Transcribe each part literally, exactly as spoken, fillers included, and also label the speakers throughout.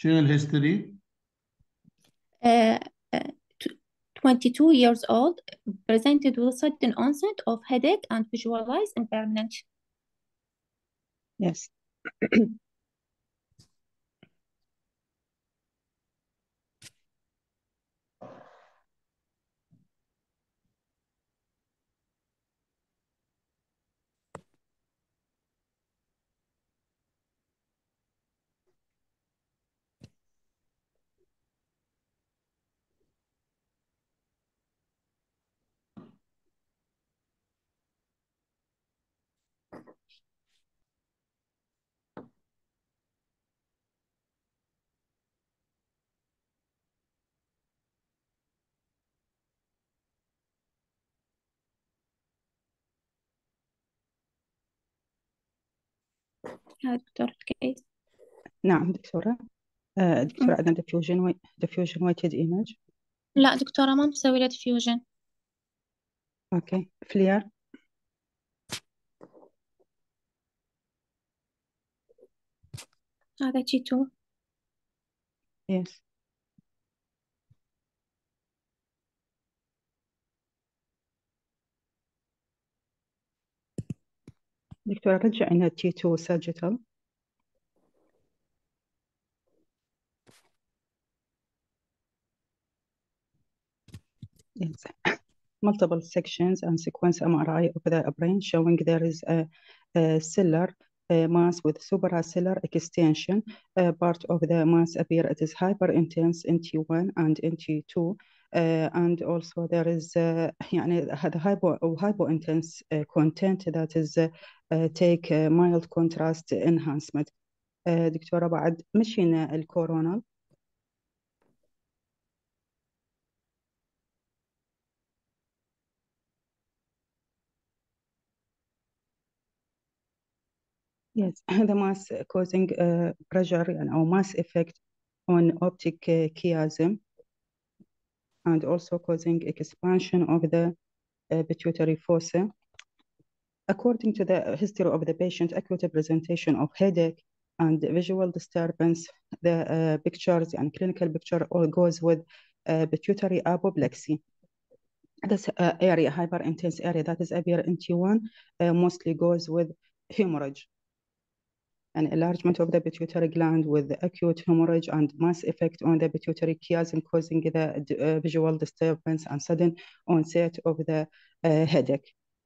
Speaker 1: شنو الهيستوري؟
Speaker 2: uh, uh, tw- twenty-two years old, presented with sudden onset of headache and visualized impairment.
Speaker 3: Yes.
Speaker 2: هذا دكتور الكيس.
Speaker 3: نعم دكتورة. آه، دكتورة عندنا diffusion وي... diffusion weighted image.
Speaker 2: لا دكتورة ما مسوي له diffusion.
Speaker 3: اوكي فلير.
Speaker 2: هذا جي تو.
Speaker 3: يس. دكتورة رجع لنا تي تو sagittal. Yes. Multiple sections and sequence M R I of the brain showing there is a, a cellular uh, mass with supracellular extension. Uh, part of the mass appear it is hyperintense in T one and in T two. Uh, and also there is uh, يعني هذا hypo أو hypointense uh, content that is uh, uh, take uh, mild contrast enhancement. uh, دكتورة بعد مشينا الكورونا. Yes, the mass causing uh, pressure يعني أو mass effect on optic uh, chiasm and also causing expansion of the uh, pituitary fossa. According to the history of the patient, acute presentation of headache and visual disturbance, the uh, pictures and clinical picture all goes with uh, pituitary apoplexy. This uh, area, hyperintense area that is appear in T one, uh, mostly goes with hemorrhage. An enlargement of the pituitary gland with acute hemorrhage and mass effect on the pituitary chiasm causing the uh, visual disturbance and sudden onset of the uh, headache.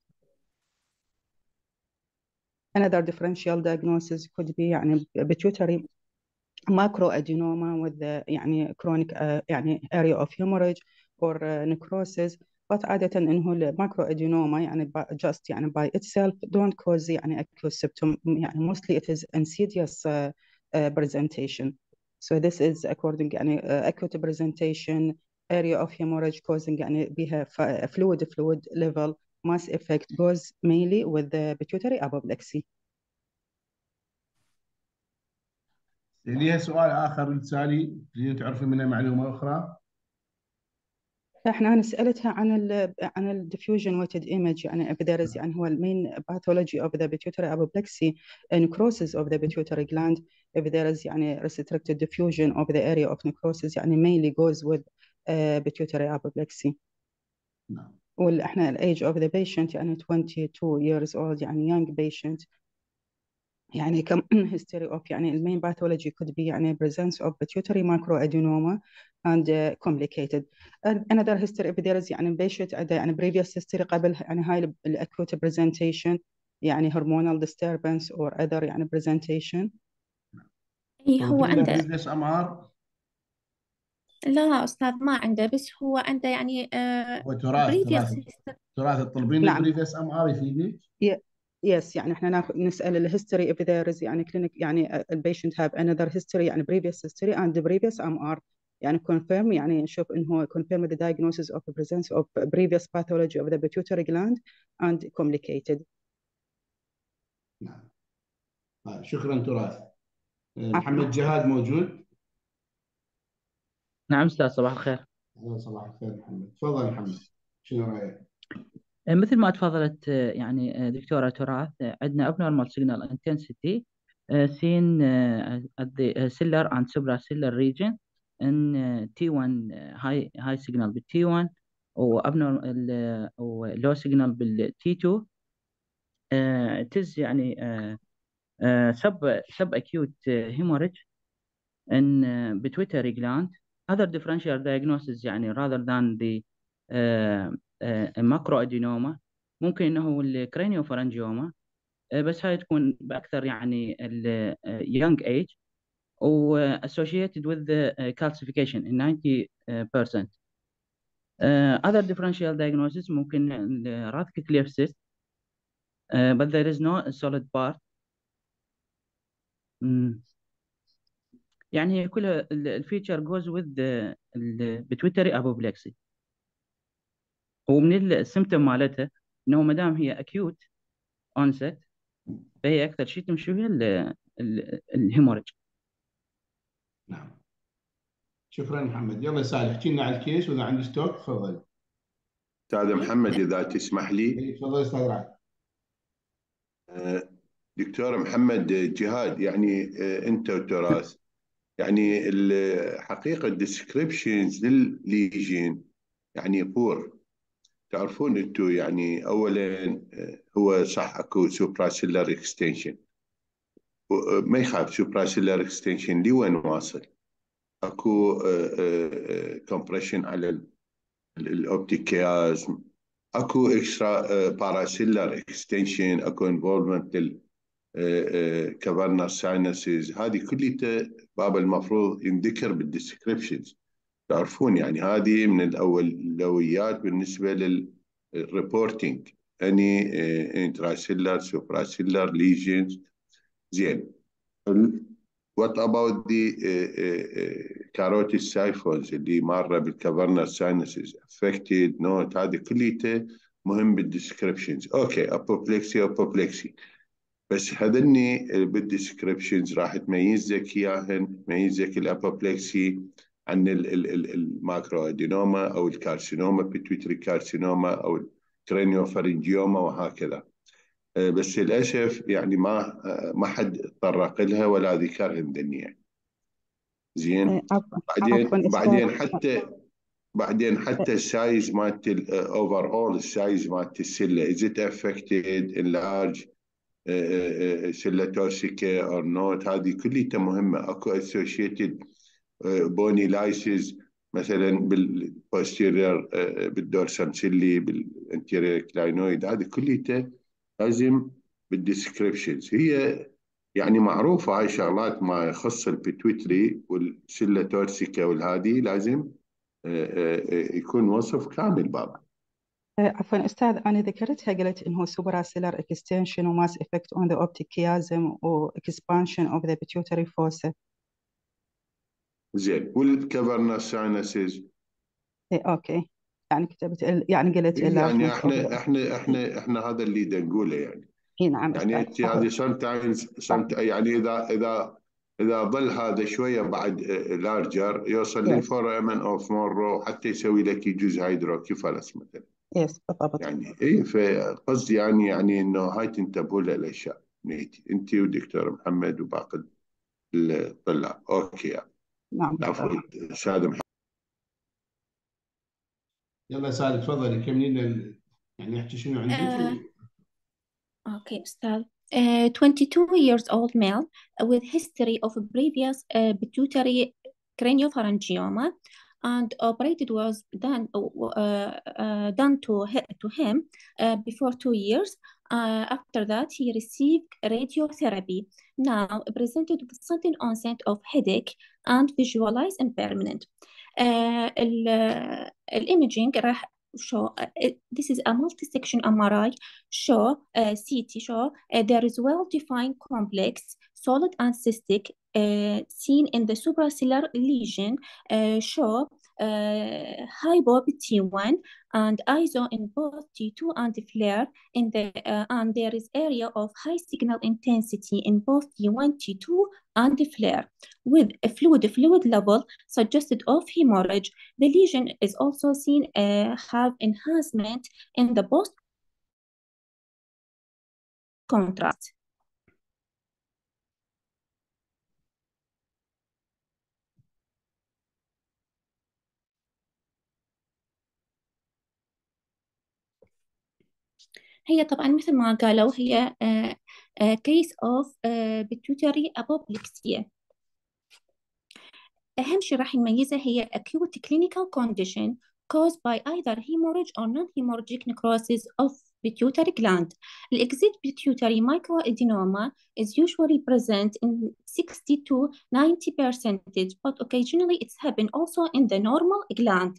Speaker 3: Another differential diagnosis could be يعني pituitary macroadenoma with the يعني chronic uh, يعني area of hemorrhage or uh, necrosis. but عادة إنه الماكروادينوما يعني just يعني by itself don't cause يعني acute symptom يعني mostly it is insidious uh, uh, presentation. So this is according يعني uh, acute presentation area of hemorrhage causing يعني بها fluid fluid level mass effect goes mainly with the pituitary apoplexy.
Speaker 1: ليها سؤال آخر لسالي تريدين تعرفين منها معلومة أخرى؟
Speaker 3: احنا انا سالتها عن ال عن الديفيوجن ويتد ايمج يعني if there is يعني هو المين باثولوجي of the pituitary apoplexy necrosis of the pituitary gland if there is يعني restricted diffusion of the area of necrosis يعني mainly goes with uh, pituitary apoplexy.
Speaker 1: نعم.
Speaker 3: واحنا الايج of the patient يعني twenty-two years old يعني young patient يعني كم history of يعني المين pathology could be يعني presence of pituitary macroadenoma and uh, complicated. Another history if there is يعني patient يعني previous history قبل يعني هاي ال acute presentation يعني hormonal disturbance or other يعني presentation.
Speaker 2: إيه هو عنده.
Speaker 1: previous M R؟
Speaker 2: لا أستاذ ما عنده، بس هو عنده يعني آه
Speaker 1: هو تراث
Speaker 2: previous
Speaker 1: تراث
Speaker 2: history.
Speaker 1: تراث الطلبين
Speaker 3: نعم.
Speaker 1: previous M R يفيدك؟
Speaker 3: Yes يعني احنا ناخذ نسأل الهيستوري if there is يعني clinic يعني ال patient have another history يعني previous history and the previous M R يعني confirm يعني نشوف إنه هو confirm the diagnosis of the presence of previous pathology of the pituitary gland and complicated.
Speaker 1: نعم. شكرا تراث. محمد جهاد موجود؟
Speaker 4: نعم أستاذ صباح الخير.
Speaker 1: صباح الخير محمد. تفضل محمد شنو رأيك؟
Speaker 4: مثل ما تفضلت يعني دكتورة تراث، عندنا abnormal signal intensity uh, seen uh, at the uh, cellular and supracellular region in uh, T one uh, high high signal بال T one و abnormal أو low signal بال T two. uh, it is يعني uh, uh, sub sub acute uh, hemorrhage in uh, pituitary gland. Other differential diagnosis يعني rather than the uh, uh, macroadenoma ممكن انه هو الكرانيوفارنجيوما، بس هاي تكون باكثر يعني ال young age و associated with the calcification in ninety percent. Uh, other differential diagnosis ممكن ال Rathke-Clear cyst, uh, but there is no solid part. mm. يعني هي كلها الفيتشر goes with the pituitary apoplexy. ومن السيمتوم مالتها انه ما دام هي acute onset فهي اكثر شيء تمشي فيها الهيموريج.
Speaker 1: نعم، شكرا محمد. يلا سالم احكي لنا على الكيس واذا عندي ستوك تفضل.
Speaker 5: استاذ محمد اذا تسمح لي.
Speaker 1: إيه، تفضل استاذ رعد.
Speaker 5: آه، دكتور محمد جهاد، يعني آه، انت وتراث يعني الحقيقه الديسكريبشنز للليجين يعني بور. تعرفون انتم يعني اولا آه، هو صح اكو سوبراسيلر اكستنشن، ما يخاف سوبراسيلر اكستنشن لوين واصل؟ اكو كومبريشن على الاوبتيك كيازم، اكو اكسترا باراسيلر اكستنشن، اكو انفولفمنت لل كفرنا ساينسز. هذه كلها باب المفروض ينذكر بالديسكريبشنز. تعرفون يعني هذه من الاولويات بالنسبه للريبورتنج اني انتراسيلر سوبراسيلر ليجنز. زين، وات اباوت ذا كاروتيد سايفونز اللي ماره بالكفرنا ساينسز افكتد نوت؟ هذه كلها مهم بالديسكريبشنز. اوكي، ابوبلكسي ابوبلكسي، بس هذني بالديسكريبشنز راح تميز لك اياهن، تميز لك الابوبلكسي عن الماكرو ادينوما او الكارسينوما بيتويتري كارسينوما او الكرينيوفارنجيوما وهكذا. بس للاسف يعني ما ما حد تطرق لها ولا ذكرها ذني. زين، بعدين بعدين حتى بعدين حتى السايز مالت الاوفر اول السايز مالت السله از ات افكتد ان لارج سله توسيكا اور نوت؟ هذه كلها مهمه. اكو اسوشيتد بوني لايسز مثلا بالبوستيرير بالدورسم سيلي بالانتيرير كلاينويد، هذه كلها لازم بالديسكريبشنز. هي يعني معروفه هاي شغلات ما يخص البيتويتري والسله تورسيكا والهذه لازم يكون وصف كامل بابا.
Speaker 3: عفوا أستاذ، أنا ذكرتها قلت إنه supracillar extension و mass effect on the optic chiasm و expansion of the pituitary fossa.
Speaker 5: زين، والكفرنا ساينسز.
Speaker 3: إيه أوكي، يعني كتبت يعني قلت
Speaker 5: إيه يعني
Speaker 3: enlargement of
Speaker 5: احنا
Speaker 3: the-
Speaker 5: احنا احنا احنا هذا اللي دا نقوله يعني.
Speaker 3: إيه نعم
Speaker 5: يعني
Speaker 3: أستاذ.
Speaker 5: انت هذه sometimes some يعني اذا اذا اذا ظل هذا شويه بعد لارجر يوصل
Speaker 3: Yes.
Speaker 5: للفورامن اوف مورو حتى يسوي لك جزء هيدروكيفالس مثلا.
Speaker 3: يس بالضبط.
Speaker 5: يعني اي فقصدي يعني يعني انه هاي تنتبهوا للاشياء نيتي انت ودكتور محمد وباقي الطلاب. اوكي يعني.
Speaker 3: نعم
Speaker 5: عفوا
Speaker 3: أستاذ.
Speaker 5: استاذ محمد.
Speaker 1: يلا سالم تفضلي كملي لنا يعني احكي شنو عندك.
Speaker 2: آه. Okay, أستاذ. Uh, twenty-two years old male with history of previous uh, pituitary craniopharyngioma, and operated was done uh, uh, done to hi- to him uh, before two years. Uh, after that, he received radiotherapy. Now presented with sudden onset of headache and visualized impairment. Uh, ال- الإيميجينج راح show uh, this is a multi-section M R I show uh, C T show uh, there is well-defined complex solid and cystic uh, seen in the supracillar lesion uh, show uh, hypo T one and I S O in both T two and flare in the uh, and there is area of high signal intensity in both T one, T two and flare with a fluid fluid level suggested of hemorrhage. The lesion is also seen uh, have enhancement in the post contrast. هي طبعا مثل ما قالوا هي uh, uh, case of uh, pituitary apoplexia. أهم شيء راح نميزها هي acute clinical condition caused by either hemorrhage or non-hemorrhagic necrosis of pituitary gland. The exit pituitary microadenoma is usually present in sixty to ninety percent, but occasionally it's happen also in the normal gland.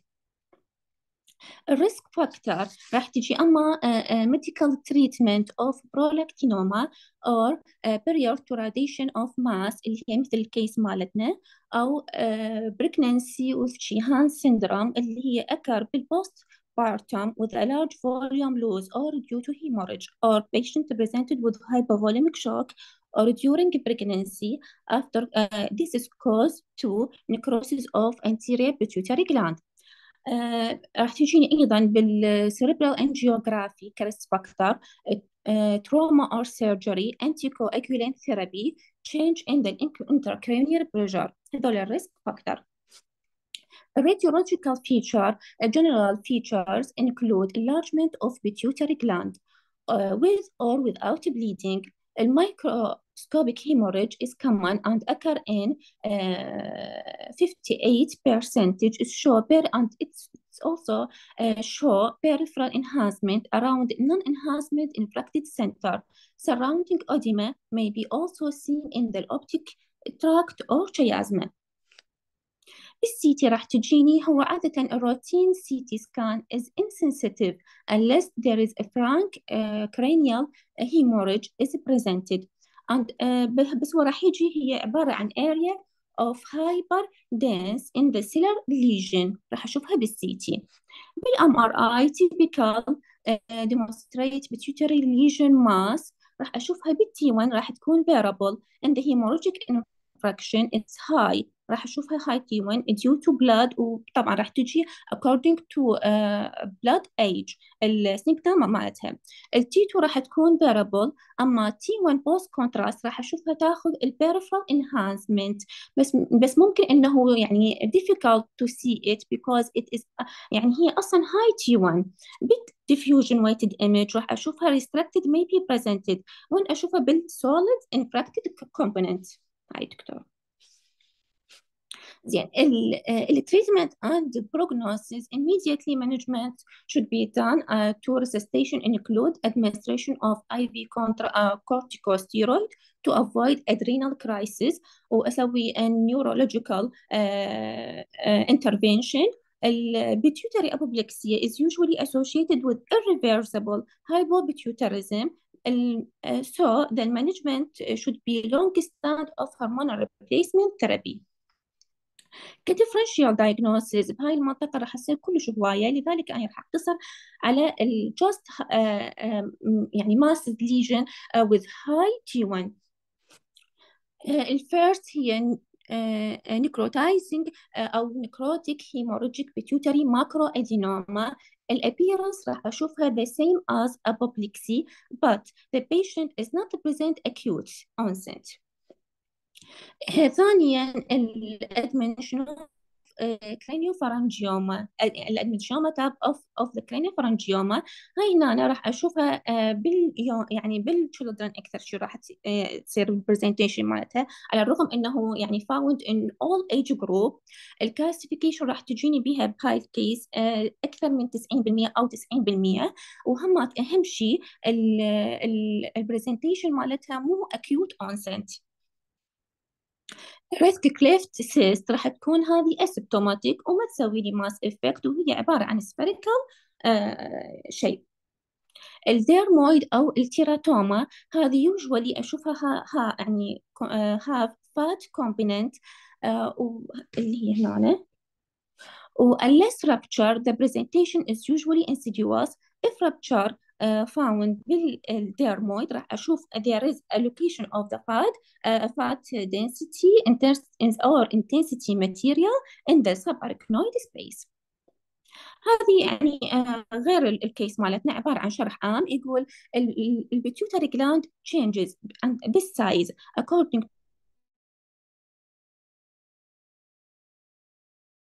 Speaker 2: الريسك فاكتور راح تجي أما uh, uh, medical treatment of prolactinoma or uh, period to radiation of mass اللي هي مثل الكيس مالتنا أو uh, pregnancy with Sheehan syndrome اللي هي occur بالpost partum with a large volume loss or due to hemorrhage or patient presented with hypovolemic shock or during pregnancy after uh, this is caused to necrosis of anterior pituitary gland. آه، راح تجيني أيضا بالسيربرال أنجيوغرافي كريسك فاكتور trauma or surgery anticoagulant therapy change in the intracranial pressure. هذول الريسك فاكتور. Radiological feature uh, general features include enlargement of pituitary gland uh, with or without bleeding. A microscopic hemorrhage is common and occur in uh, fifty-eight percent is show per and it's also uh, show peripheral enhancement around non-enhancement infracted center. Surrounding edema may be also seen in the optic tract or chiasma. السي تي راح تجيني هو عادة الروتين سي تي scan is insensitive unless there is a frank uh, cranial hemorrhage is presented and uh, بس هو راح يجي هي عبارة عن area of hyper dense insular lesion راح أشوفها بالسي تي. بالام ار اي typical uh, demonstrate pituitary lesion mass راح أشوفها بالتي واحد راح تكون bearable and the hemorrhagic infraction is high راح أشوفها high تي واحد due to blood وطبعا راح تجي according to uh, blood age السنكتة مالتها. التي تو راح تكون bearable أما تي واحد post contrast راح أشوفها تاخذ peripheral enhancement بس بس ممكن إنه يعني difficult to see it because it is يعني هي أصلا high تي واحد bit diffusion weighted image راح أشوفها restricted may be presented وين أشوفها بالsolid infracted component. هاي دكتور. زين التريتمنت and prognosis immediately management should be done uh, to resuscitation include administration of I V contra, uh, corticosteroid to avoid adrenal crisis وأسوي neurological uh, uh, intervention. Pituitary apoplexia is usually associated with irreversible hypopituitarism. Uh, so the management should be long stand of hormonal replacement therapy. كديفرنشيال diagnosis بهاي المنطقة راح يصير كلش هواية لذلك أنا راح أقتصر على ال just uh, um, يعني massive lesion uh, with high تي واحد. uh, الفيرست هي uh, necrotizing uh, أو necrotic hemorrhagic pituitary macroadenoma. الappearance راح أشوفها the same as apoplexy but the patient is not present acute onset. ثانيا الادمنشن craniopharyngioma الادمنشيوما تاب اوف اوف ذا craniopharyngioma هاي هنا أنا راح اشوفها بال يعني بالchildren اكثر شيء راح تصير البرزنتيشن مالتها على الرغم انه يعني found in all age group. الكلاسيفيكيشن راح تجيني بها بهاي الكيس اكثر من تسعين بالمئة او تسعين بالمئة وهم اهم شيء البرزنتيشن مالتها مو acute onset. ريسك كليفت سيست راح تكون هذه اسيبتوماتيك وما تسوي لي ماس افكت وهي عبارة عن سفيريكال آه شيء. الديرمويد او التيراتوما هذه يوجوالي اشوفها ها, ها يعني هاف فات كومبوننت اللي هي هنا و unless rupture the presentation is usually insidious. If rupture Uh, found بالdermoid راح أشوف there is a location of the fat uh, fat density or intensity material in the subarachnoid space. هذه يعني uh, غير الكيس مالتنا عبارة عن شرح عام يقول البيتيوتري gland changes بالsize according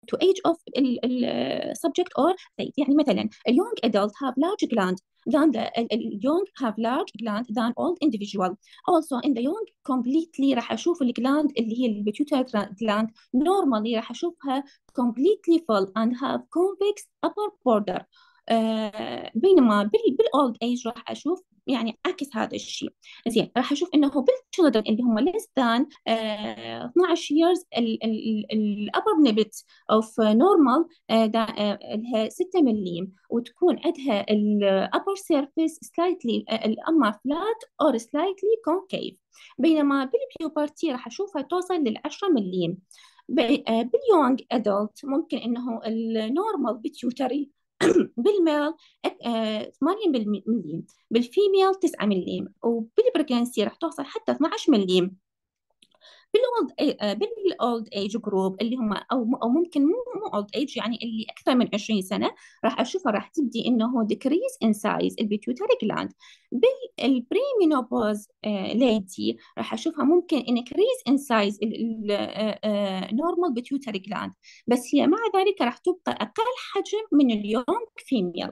Speaker 2: to age of ال ال subject or state. يعني مثلا ال young adult have large gland than the ال ال young have large gland than old individual. Also in the young completely راح أشوف ال gland اللي هي ال pituitary gland normally راح أشوفها completely full and have convex upper border. آه بينما بال بالاولد ايج راح اشوف يعني عكس هذا الشيء. زين راح اشوف انه بالchildren اللي هم less than آه اثنعش years الابر نبت اوف نورمال لها ستة مليم وتكون عندها الابر سيرفيس سلايتلي اما فلات اور سلايتلي كونكيف. بينما بالبيوبرتي راح اشوفها توصل للعشرة مليم. باليونج ادلت ممكن انه النورمال بيتيوتري بالميل ثمانية مليم، بالفيميل تسعة مليم، وبالبريجنسي راح توصل حتى اثنعش مليم. بالاولد بالاولد ايج جروب اللي هم او او ممكن مو مو اولد ايج يعني اللي اكثر من عشرين سنه راح اشوفها راح تبدي انه decrease in size البيتيوتري جلاند. بالبريمينوبوز ليدي راح اشوفها ممكن increase in size النورمال بيتيوتري جلاند، بس هي مع ذلك راح تبقى اقل حجم من اليونج فيميل.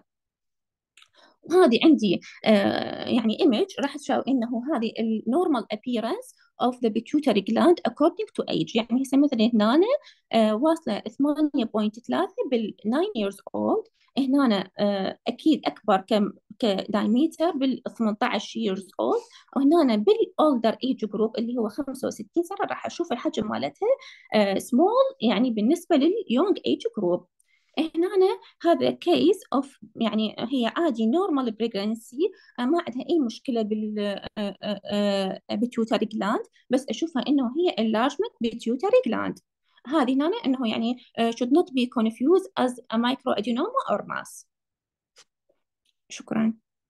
Speaker 2: وهذه عندي آه يعني image راح تشوف انه هذه النورمال appearance of the pituitary gland according to age. يعني هسه مثلا هنا آه واصله ثمانية فاصلة ثلاثة بال nine years old، هنا آه اكيد اكبر كم كدايمتر بال ثمانية عشر years old، وهنا بالاولدر age group اللي هو خمسة وستين سنه راح اشوف الحجم مالتها آه small يعني بالنسبه لليونج age group. هنا هذا كيس اوف يعني هي عادي نورمال بريجنسي ما عندها اي مشكله بال بيتيوتري جلاند، بس اشوفها انه هي enlargement بيتيوتري جلاند. هذه هنا انه يعني should not be confused as a microadenoma or mass. شكرا.